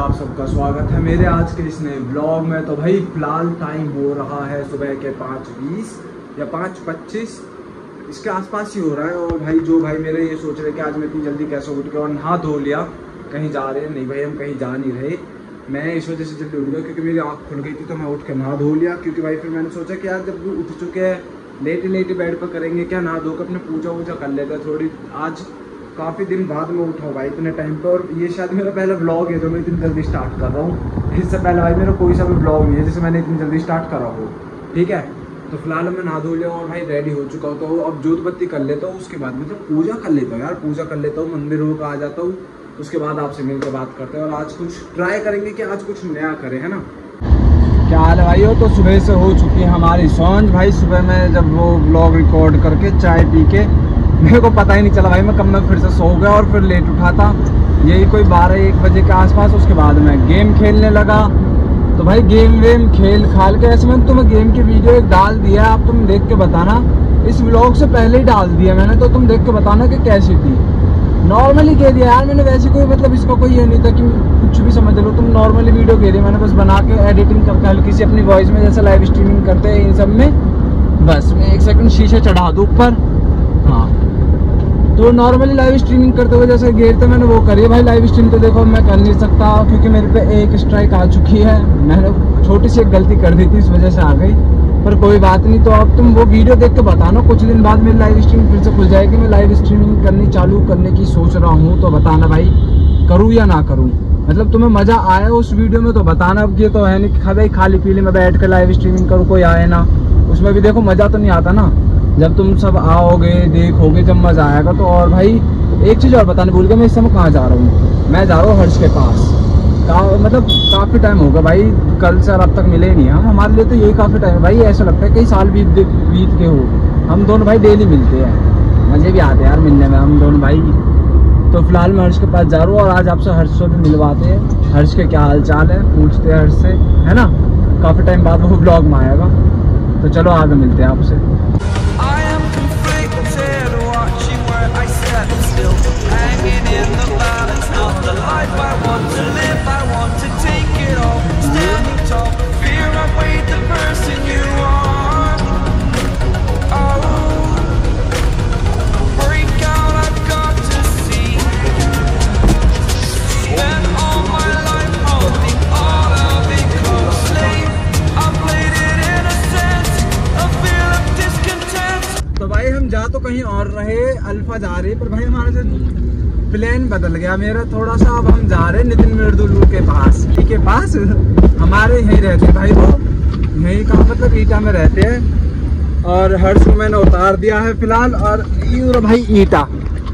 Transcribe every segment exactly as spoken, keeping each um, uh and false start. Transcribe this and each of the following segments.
आप सबका स्वागत है मेरे आज के इस नए ब्लॉग में। तो भाई फिलहाल टाइम हो रहा है सुबह के पाँच बीस या पाँच पच्चीस इसके आसपास ही हो रहा है। और भाई जो भाई मेरे ये सोच रहे कि आज मैं इतनी जल्दी कैसे उठ गया और नहा धो लिया, कहीं जा रहे हैं? नहीं भाई, हम कहीं जा नहीं रहे। मैं इस वजह से जल्दी उठ गया क्योंकि मेरी आँख खुल गई थी, तो मैं उठ के नहा धो लिया। क्योंकि भाई फिर मैंने सोचा कि यार जब उठ चुके हैं लेटे लेटे बेड पर करेंगे क्या, नहा धो के अपने पूजा वूजा कर लेते हैं थोड़ी। आज काफ़ी दिन बाद मैं उठा हूँ भाई इतने टाइम पे, और ये शायद मेरा पहला ब्लॉग है जो मैं इतनी जल्दी स्टार्ट कर रहा हूँ। इससे पहले भाई मेरा कोई सा भी ब्लॉग नहीं है जिसे मैंने इतनी जल्दी स्टार्ट करा हो। ठीक है, तो फिलहाल मैं नहा धो लिया और भाई रेडी हो चुका हूँ। तो अब जोत बत्ती कर लेता हूँ, उसके बाद मतलब पूजा कर लेता हूँ यार, पूजा कर लेता हूँ, मंदिरों का आ जाता हूँ, उसके बाद आपसे मिलकर बात करते हैं। और आज कुछ ट्राई करेंगे कि आज कुछ नया करें, है ना। क्या हाल है भाई हो? तो सुबह से हो चुकी है हमारी सांझ भाई। सुबह में जब वो ब्लॉग रिकॉर्ड करके चाय पी के मेरे को पता ही नहीं चला भाई मैं कब मैं फिर से सो गया और फिर लेट उठा था, यही कोई बारह एक बजे के आसपास। उसके बाद मैं गेम खेलने लगा। तो भाई गेम वेम खेल खाल के ऐसे मैंने तुम्हें गेम की वीडियो एक डाल दिया, आप तुम देख के बताना। इस व्लॉग से पहले ही डाल दिया मैंने, तो तुम देख के बताना कि कैसी थी। नॉर्मली कह दिया यार मैंने, वैसे कोई मतलब इसका कोई ये नहीं था कि कुछ भी समझ लो तुम। नॉर्मली वीडियो कह रही मैंने, बस बना के एडिटिंग करके हल्की सी अपनी वॉइस में, जैसे लाइव स्ट्रीमिंग करते हैं इन सब में। बस मैं एक सेकंड शीशे चढ़ा दूँ ऊपर। हाँ, तो नॉर्मली लाइव स्ट्रीमिंग करते हुए जैसे घेरते मैंने वो करी है भाई। लाइव स्ट्रीम तो देखो मैं कर नहीं सकता क्योंकि मेरे पे एक स्ट्राइक आ चुकी है। मैंने छोटी सी एक गलती कर दी थी, इस वजह से आ गई, पर कोई बात नहीं। तो अब तुम वो वीडियो देख के बताना, कुछ दिन बाद मेरी लाइव स्ट्रीम फिर से खुल जाएगी। मैं लाइव स्ट्रीमिंग करनी चालू करने की सोच रहा हूँ, तो बताना भाई करूँ या ना करूँ। मतलब तुम्हें मजा आया उस वीडियो में तो बताना। अब ये तो है नहीं कि भाई खाली पीली में बैठ कर लाइव स्ट्रीमिंग करूँ, कोई आए ना। उसमें भी देखो मजा तो नहीं आता ना, जब तुम सब आओगे देखोगे जब मजा आएगा तो। और भाई एक चीज़ और बताने भूल गया, मैं इस समय कहाँ जा रहा हूँ। मैं जा रहा हूँ हर्ष के पास। का मतलब काफ़ी टाइम होगा भाई, कल से अब तक मिले नहीं हम। हमारे लिए तो यही काफ़ी टाइम है भाई, ऐसा लगता है कई साल बीत बीत के हो। हम दोनों भाई डेली मिलते हैं, मज़े भी आते हैं यार मिलने में हम दोनों भाई। तो फिलहाल मैं हर्ष के पास जा रहा हूँ और आज आपसे हर्ष से भी मिलवाते हैं। हर्ष के क्या हाल चाल है पूछते हैं हर्ष से, है ना। काफ़ी टाइम बाद वो ब्लॉग में आएगा, तो चलो आगे मिलते हैं आपसे। तो कहीं और रहे, अल्फा जा रही, पर भाई हमारा जो प्लान बदल गया मेरा थोड़ा सा। अब हम जा रहे हैं नितिन मृदुल के पास। के पास हमारे यहीं रहते हैं भाई, वो यहीं का मतलब ईटा में रहते हैं। और हर्ष को मैंने उतार दिया है फिलहाल, और ये भाई ईटा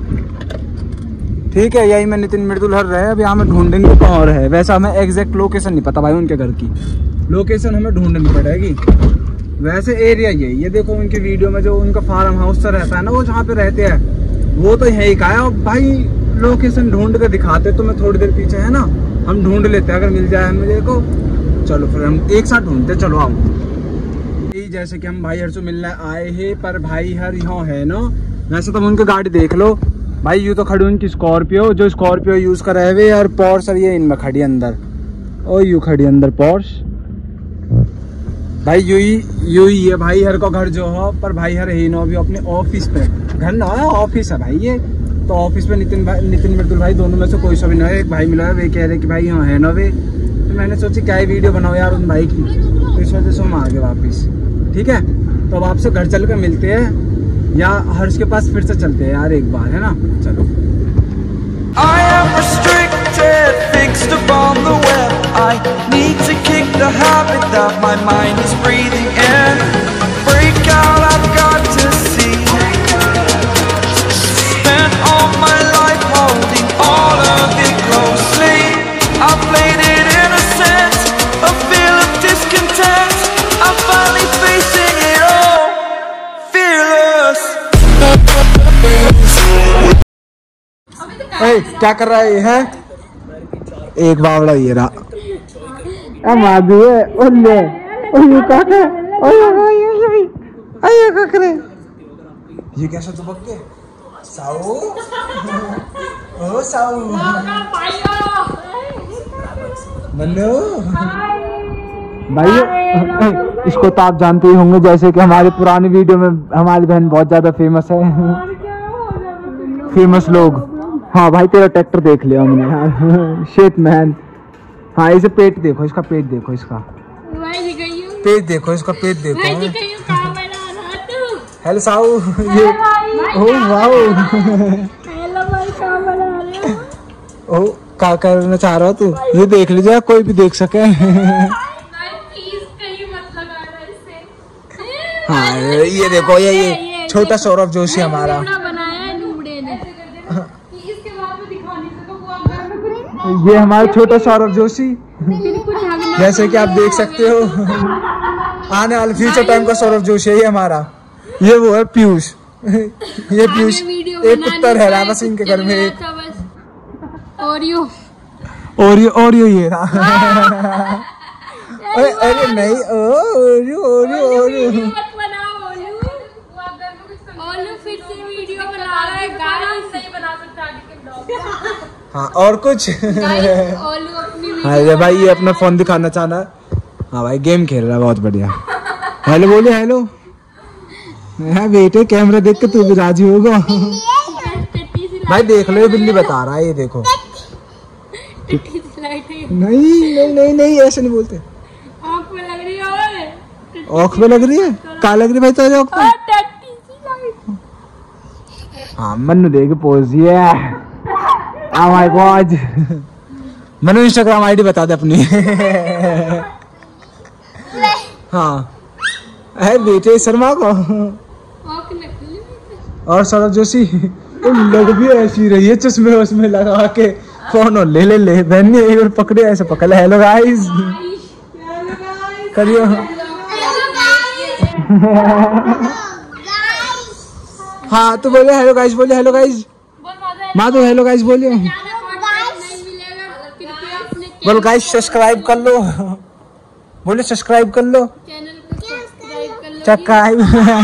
ठीक है, यही मैं नितिन मृदुल हर रहे। अब यहाँ में ढूंढेंगे कहाँ और है। वैसे हमें एग्जैक्ट लोकेशन नहीं पता भाई उनके घर की, लोकेशन हमें ढूंढनी पड़ेगी। वैसे एरिया यही ये देखो, उनकी वीडियो में जो उनका फार्म हाउस सा रहता है ना, वो जहाँ पे रहते हैं वो तो यही का है। और भाई लोकेशन ढूंढ के दिखाते तो मैं थोड़ी देर पीछे है ना, हम ढूंढ लेते हैं अगर मिल जाए मुझे को। चलो फिर हम एक साथ ढूंढते, चलो आओ। जैसे कि हम भाई हर से मिलने आए हैं, पर भाई हर यहाँ है ना। वैसे तुम उनकी गाड़ी देख लो भाई, यू तो खड़ी उनकी स्कॉर्पियो, जो स्कॉर्पियो यूज कर रहे हुए, और पोर्स ये इनमें खड़ी अंदर, और यू खड़ी अंदर पोर्स भाई। यू ही यू ही है भाई हर को घर जो हो, पर भाई हर ही नो भी अपने ऑफिस पे, घर ना है ऑफिस है भाई ये। तो ऑफिस पे नितिन भाई नितिन मृदुल भाई दोनों में से कोई सा भी ना है। एक भाई मिला है, वे कह रहे कि भाई यहाँ है ना वे। तो मैंने सोची क्या ही वीडियो बनाओ यार उन भाई की, तो इस वजह से हम आ गए वापिस। ठीक है, तो अब आपसे घर चल कर मिलते हैं या हर्ष के पास फिर से चलते हैं यार एक बार, है ना। चलो। I am restricted, fixed upon the web. I need to kick the habit that my mind is breathing in. Break out, I've got to see. Spent all my life holding all of it closely. I played it innocent, a feel of discontent. I'm finally facing it all, fearless. ए, क्या कर रहा है ये है? एक बावड़ा ये रहा माधु है, ओले ओले काका ओले ओले ओले काकरे। ये कैसा चिपक के साऊ ओ साऊ मन्नू भाई, इसको तो आप जानते ही होंगे, जैसे कि हमारी पुरानी वीडियो में हमारी बहन बहुत ज्यादा फेमस है। फेमस लोग। हाँ भाई तेरा ट्रैक्टर देख लिया हमने यार। शेट मैन। हाँ इसे पेट देखो, इसका पेट देखो, इसका पेट देखो, इसका पेट देखो। हेलो साऊ। ये ओह वाओ। ओ क्या करना चाह रहा तू? ये देख लीजिए, कोई भी देख सके। हाँ ये देखो, ये ये छोटा सौरभ जोशी हमारा। ये हमारा छोटा सौरभ जोशी, जैसे कि आप देख सकते हो। आने वाले फ्यूचर टाइम का सौरभ जोशी है ये हमारा। ये वो है पीयूष। ये पीयूष एक पुत्र है रामा सिंह के घर में। ओरियो ओरियो ओरियो ये रहा। अरे अरे नहीं, ओरियो ओरियो ओरियो। हाँ और कुछ। अरे भाई ये अपना फोन दिखाना चाहना। हाँ भाई गेम खेल रहा है, बहुत बढ़िया। हेलो बोले हेलो। हाँ बेटे कैमरा देख के तू भी राजी होगा। भाई देख लो, ये बिल्ली बता रहा है, ये देखो। नहीं नहीं नहीं नहीं ऐसे नहीं बोलते। आँख में लग रही है। आँख में लग रही है? कहाँ लग रही है भाई तेरे आँख में? हाँ मन्नू देख पोज। ये oh my God। मन्नू इंस्टाग्राम आईडी बता दे अपनी। हाँ है बेटे शर्मा को। और सौरभ जोशी लग भी ऐसी रही है, चश्मे वश्मे लगा के फोन ले ले ले बहन ने एक बार पकड़े ऐसे पकड़। हेलो गाइस करियो। हाँ तो बोले हेलो गाइस, बोले हेलो गाइस। माँ तो हेलो गाइस बोलियो। बोलो गाइस सब्सक्राइब कर लो। बोले सब्सक्राइब कर लो। सब्सक्राइब।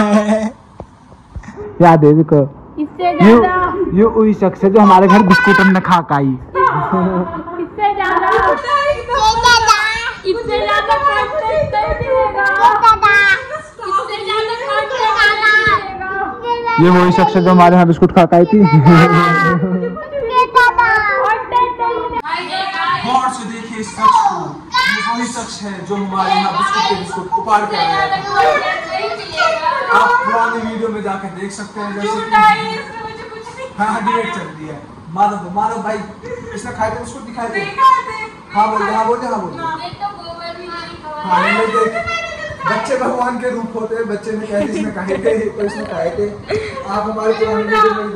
याद है देखो, यू यू वही शख्स है जो हमारे घर बिस्कुट में खा खाई। इससे ज्यादा इससे ज्यादा कंटेंट देगा। इससे ज्यादा कंटेंट देगा। ये वही शख्स है जो हमारे यहाँ बिस्कुट खा खाई थी। गौर से देखिए इस शख्स को, ये वही शख्स है जो हमारे यहाँ बिस्कुट के बिस्कुट उपाड़ के आया है। आप पुरानी वीडियो में जाकर देख सकते हैं। जैसे हाँ डिबेट चल रही है। मारो मारो भाई, इसने खाए थे बिस्कुट दिखाए थे। हाँ बोल हाँ बोल हाँ बोल। हाँ बच्चे भगवान के रूप होते हैं। बच्चे ने कहे इसने खाए थे तो इसने खाए थे। आप हमारे पुरानी वीडियो में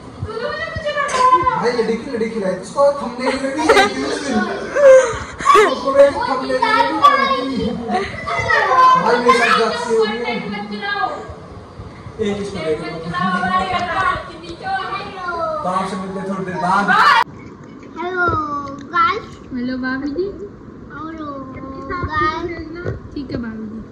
भाई लड़ी की लड़ी खिलाई इसको थंबनेल में भी है उस दिन। उसको मैं थंबनेल में भी भाई मेरे साथ जाती हो रही है। एक इसको देखो तो आपसे मिलते थोड़ी देर बाद। Hello guys. हेलो भाभी जी। Hello guys. ठीक है भाभी जी।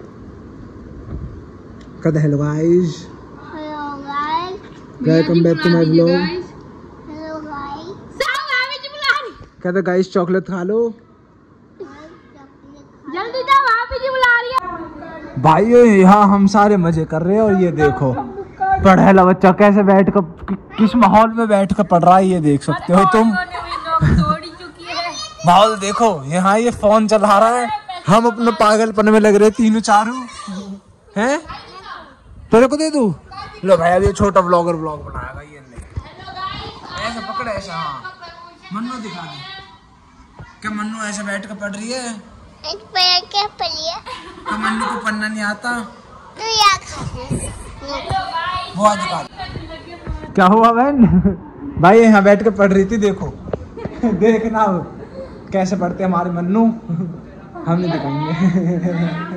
कहते hello guys. Hello guys. Welcome back to my vlog. Hello guys. सब भाभी जी बुला रही। कहते गाइस चॉकलेट खा लो। जल्दी जाओ भाभी जी बुला रही है। भाई यहाँ हम सारे मजे कर रहे हैं और ये देखो पढ़ेला बच्चा कैसे बैठ कर कि, किस माहौल में बैठ कर पढ़ रहा है, ये देख सकते हो तुम। माहौल देखो, यहाँ ये फोन चला रहा है, हम अपने पागलपन में लग रहे तीनों चारों हैं। तेरे को दे दूं? लो भाई अब ये छोटा ब्लॉगर ब्लॉग बनाएगा ये नहीं। ऐसे पकड़े ऐसा। हाँ मन्नू दिखा दे। क्या मन्नू ऐसे बैठ कर पढ़ रही है? एक पैर के पढ़िए। तो मन्नू को पढ़ना नहीं आता? तो यार वो आज क्या हुआ बहन? भाई यहाँ बैठ कर पढ़ रही थी, देखो देखना कैसे पढ़ते हमारे मन्नू। हम नहीं दिखाएंगे।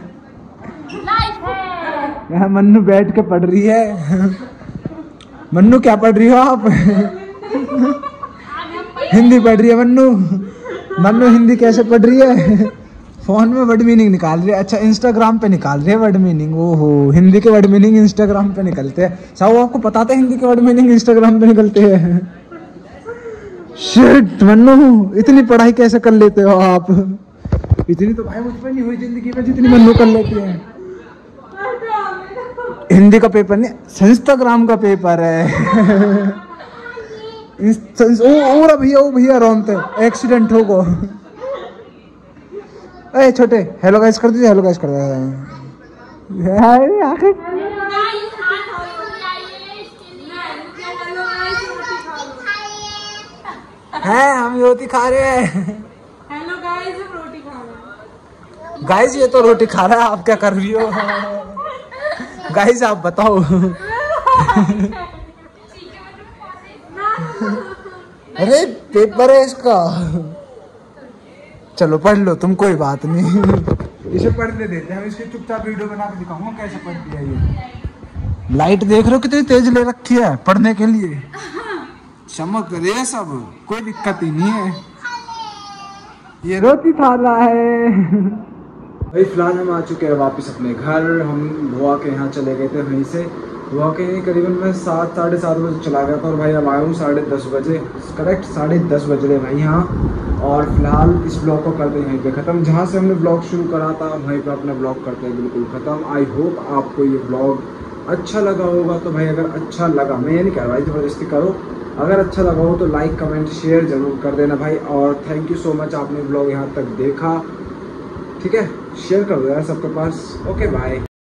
यहाँ मन्नू बैठ के पढ़ रही है। मन्नू क्या पढ़ रही हो आप? हिंदी पढ़ रही है मन्नू। मन्नू हिंदी कैसे पढ़ रही है? फोन में वर्ड मीनिंग निकाल रही है। अच्छा इंस्टाग्राम पे निकाल रही है वर्ड मीनिंग। ओहो हिंदी के वर्ड मीनिंग इंस्टाग्राम पे निकलते हैं। साहब आपको पता था हिंदी के वर्ड मीनिंग इंस्टाग्राम पे निकलते हैं? शिट मन्नू इतनी पढ़ाई कैसे कर लेते हो आप? इतनी तो भाई मुझ पर नहीं हुई जिंदगी में जितनी मन्नू कर लेती है। हिंदी का पेपर नहीं, इंस्टाग्राम का पेपर है। ओ ओ भैया ओ भैया रोनते एक्सीडेंट हो गो। ए छोटे हेलो गाइस कर दीजिए, हेलो गाइस कर दीजिए। हैं हम रोटी खा रहे हैं। हेलो गाइस हम रोटी खा रहे हैं। गाइस ये तो रोटी खा रहा है, आप क्या कर रही हो? गाइस आप बताओ। अरे पेपर है इसका, चलो पढ़ लो तुम, कोई बात नहीं। इसे पढ़ने देते हैं, हम इसकी चुपचाप वीडियो बना के दिखाऊंगा कैसे पढ़ती है ये। लाइट देख रहे हो कितनी तेज ले रखी है पढ़ने के लिए, चमक रही है सब, कोई दिक्कत ही नहीं है। ये रोटी थाला है। भाई फिलहाल हम आ चुके हैं वापस अपने घर। हम बुआ के यहाँ चले गए थे, वहीं से बुआ के यहाँ करीबन मैं सात साढ़े सात बजे चला गया था और भाई अब आया हूँ साढ़े दस बजे, करेक्ट साढ़े दस बज रहे भाई यहाँ। और फिलहाल इस ब्लॉग को करते हैं यहीं पे ख़त्म, जहाँ से हमने ब्लॉग शुरू करा था वहीं पे अपना ब्लॉग करते हैं बिल्कुल ख़त्म। आई होप आपको ये ब्लॉग अच्छा लगा होगा। तो भाई अगर अच्छा लगा, मैं ये नहीं कह रहा भाई ज़बरदस्ती करो, अगर अच्छा लगा हो तो लाइक कमेंट शेयर ज़रूर कर देना भाई। और थैंक यू सो मच आपने ब्लॉग यहाँ तक देखा, ठीक है, शेयर कर दो यार सबके पास। Okay bye.